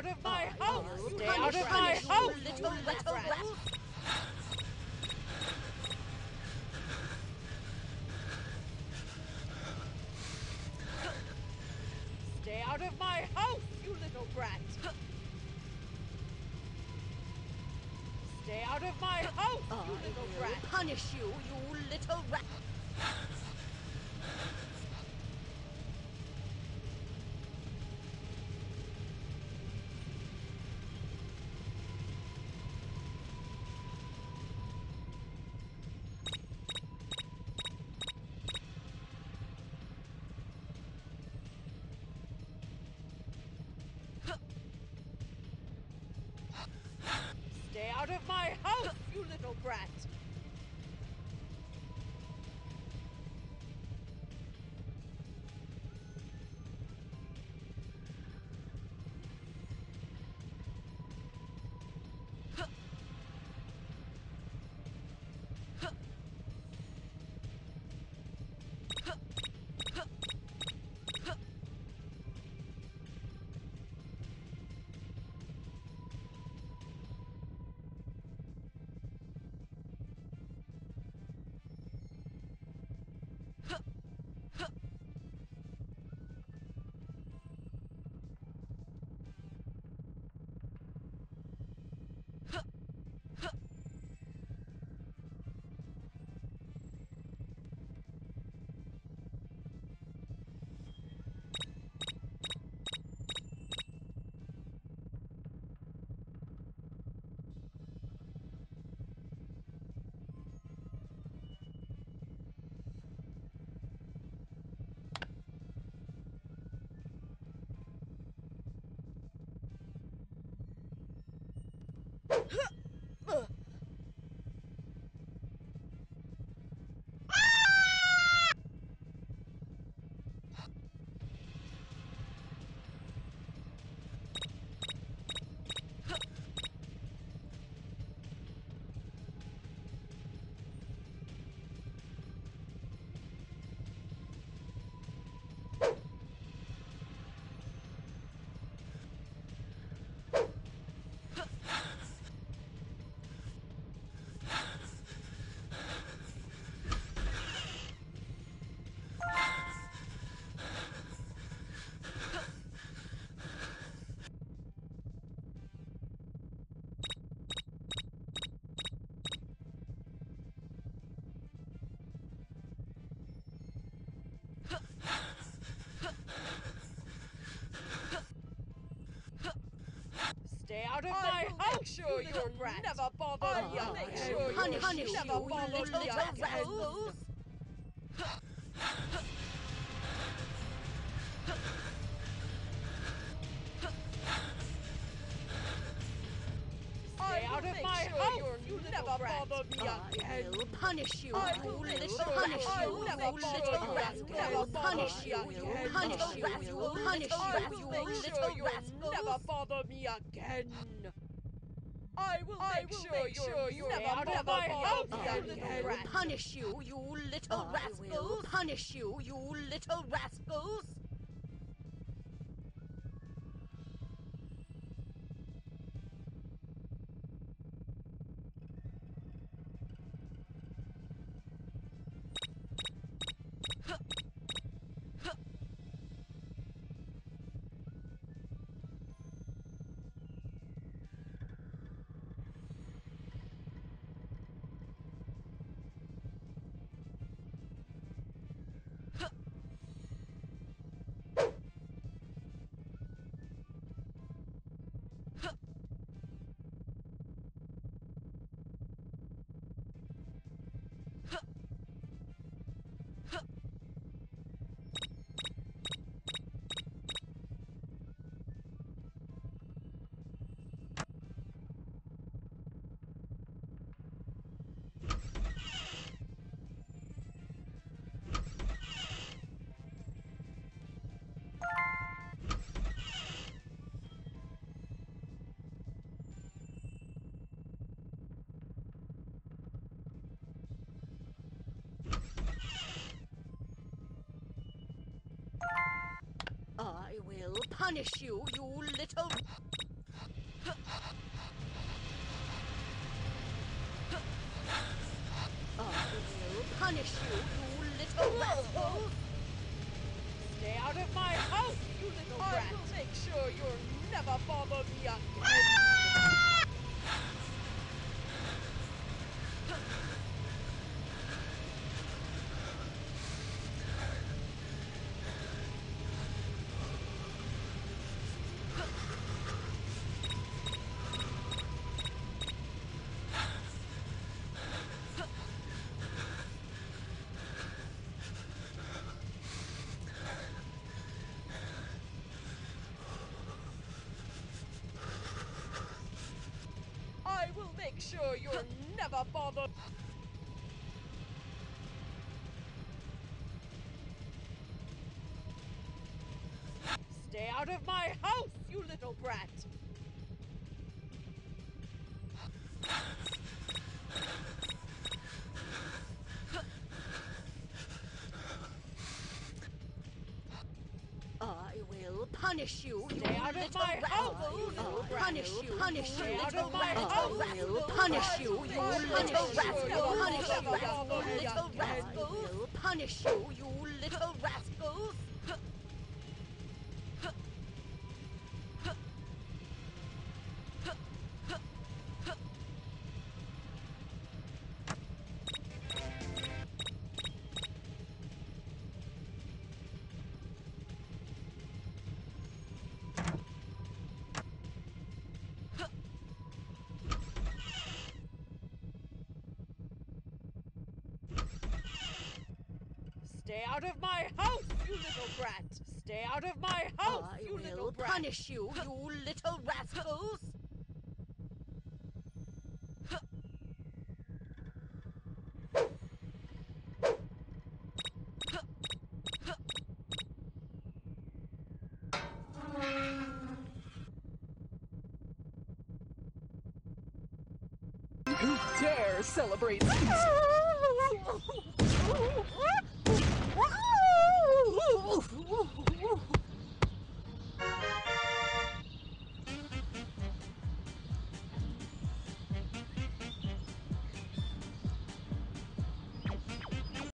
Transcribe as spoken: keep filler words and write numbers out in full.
out of my house! Stay Punish out of you, my you house! little little rat! Stay out of my house, you little brat! Stay out of my house, you I little will brat! punish you, you little rat! Stay out of my house, you little brat! Stay out of my house, sure you little brat! Never bother me! I Make sure will you punish you, never you bother little me rat! again! Stay out of my house, you never bother me I again! will punish you, I you will little sure punish I you, will you never little sure rat! you I never will bother punish me you, you again. punish I you, you will punish I you, will you make sure little you'll rascals! never bother me again! I will I make will sure make you'll sure you'll never never bother bother me me again, again. you I little will rat! punish you, you little I rascals! will punish you, you little rascals! I will punish you, you little... make sure you're never bothered. Stay out of my house, you little brat! I will punish you, you Stay out of little my house, rascal. you little I'll punish you, punish you, Stay out little of my rascal. house, I you will little punish you, rascal. you I'll little punish you, rascal. you'll Punish you, never rascal, bother me little again. rascal. I will punish you, you little rascals. Stay out of my house, you little brat! Stay out of my house, I you little will brat! punish you, you little rascals. Who dare celebrate